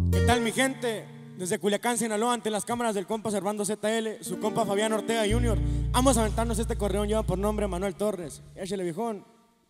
¿Qué tal, mi gente? Desde Culiacán, Sinaloa, ante las cámaras del compa Servando ZL, su compa Fabián Ortega Jr. Vamos a aventarnos este correón, lleva por nombre Manuel Torres. Échale, viejón.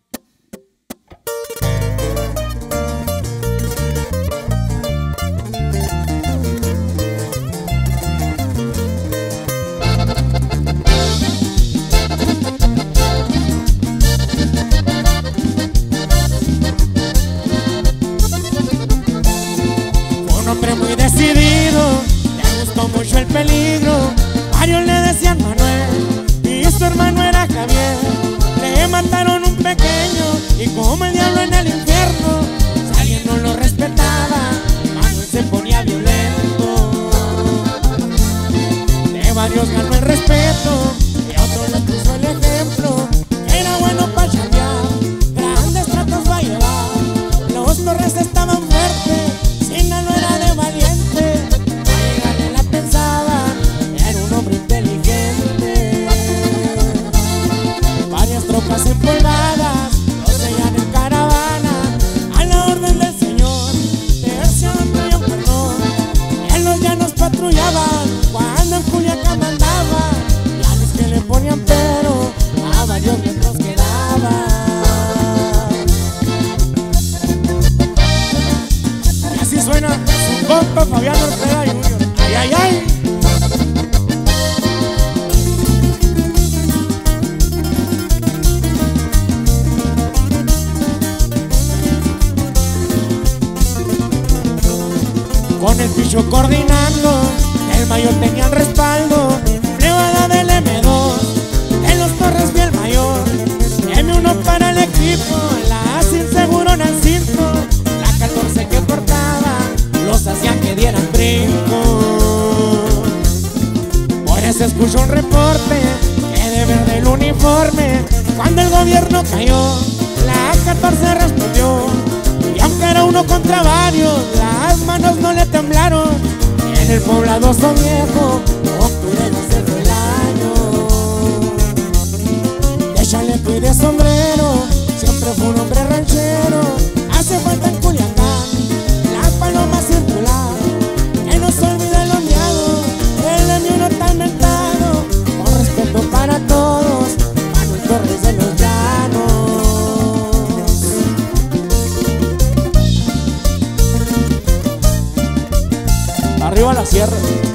Le gustó mucho el peligro, varios le decían Manuel y su hermano era Javier. Le mataron un pequeño y como el diablo en el infierno, si alguien no lo respetaba, Manuel se ponía violento. De varios ganó el respeto y a otros les puso el ejemplo. Era bueno para chambear, grandes tratos va a llevar. Los Torres estaban fuertes, Sinaloa era de valiente. Empolvadas, los sellan en caravana, a la orden del Señor, tercio no un perdón. En los llanos patrullaban, cuando en Culiacán mandaba, y a los que le ponían pero, a varios metros quedaba. Y así suena su compa Fabián Ortega Jr. ¡Ay, ay, ay! Con el picho coordinando, el mayor tenía el respaldo, privada del M2, de los Torres vi el mayor, M1 para el equipo, la sin seguro en el cinto, la 14 que portaba, los hacía que dieran brinco. Por eso escucho un reporte, que de verde el uniforme, cuando el gobierno cayó, la 14 respondió. Y aunque era uno contra varios, las manos no le temblaron. Y en el pobladoso viejo, octubre no se fue el año. De chaleco y de sombrero, siempre fue un hombre ranchero. Hace falta en Culiacán, la paloma circular. Que no se olvide el ondeado, el M1 tan mentado. Con respeto para todos, Manuel Torres de los Llanos. Arriba la sierra.